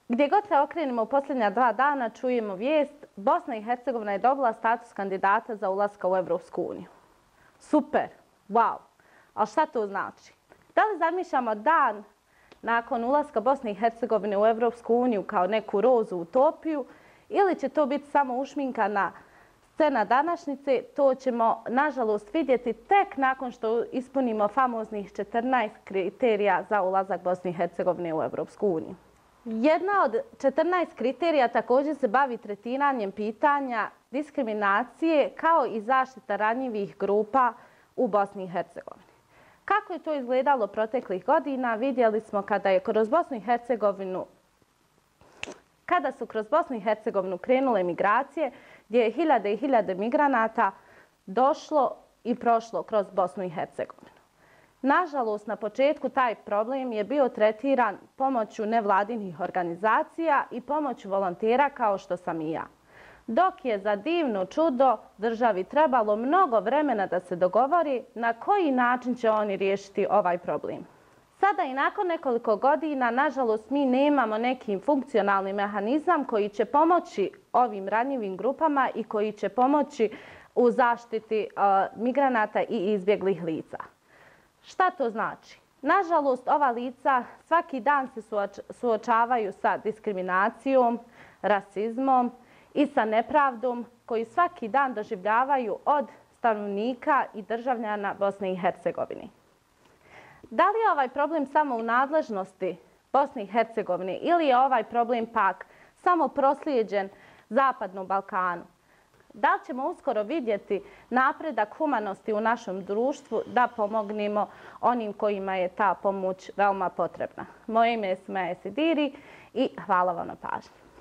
Gdje god se okrenemo u posljednja 2 dana čujemo vijest Bosna i Hercegovina je dobila status kandidata za ulaska u Evropsku uniju. Super, wow. Ali šta to znači? Da li zamišljamo dan nakon ulaska Bosne i Hercegovine u Evropsku uniju kao neku rozu utopiju ili će to biti samo ušminkana scena današnjice? To ćemo nažalost vidjeti tek nakon što ispunimo famoznih 14 kriterija za ulazak Bosne i Hercegovine u Evropsku uniju. Jedna od 14 kriterija također se bavi tretiranjem pitanja diskriminacije kao i zaštita ranjivih grupa u Bosni i Hercegovini. Kako je to izgledalo proteklih godina vidjeli smo kada su kroz Bosnu i Hercegovinu krenule migracije, gdje je hiljade i hiljade migranata došlo i prošlo kroz Bosnu i Hercegovinu. Nažalost, na početku taj problem je bio tretiran pomoću nevladinih organizacija i pomoću volontera kao što sam i ja. Dok je za divno čudo državi trebalo mnogo vremena da se dogovori na koji način će oni riješiti ovaj problem. Sada i nakon nekoliko godina, nažalost, mi nemamo neki funkcionalni mehanizam koji će pomoći ovim ranjivim grupama i koji će pomoći u zaštiti migranata i izbjeglih lica. Šta to znači? Nažalost, ova lica svaki dan se suočavaju sa diskriminacijom, rasizmom i sa nepravdom koju svaki dan doživljavaju od stanovnika i državljana Bosne i Hercegovine. Da li je ovaj problem samo u nadležnosti Bosne i Hercegovine ili je ovaj problem pak samo proslijeđen Zapadnom Balkanu? Da li ćemo uskoro vidjeti napredak humanosti u našem društvu da pomognemo onim kojima je ta pomoć veoma potrebna? Moje ime je Sumaja Sidiri i hvala vam na pažnji.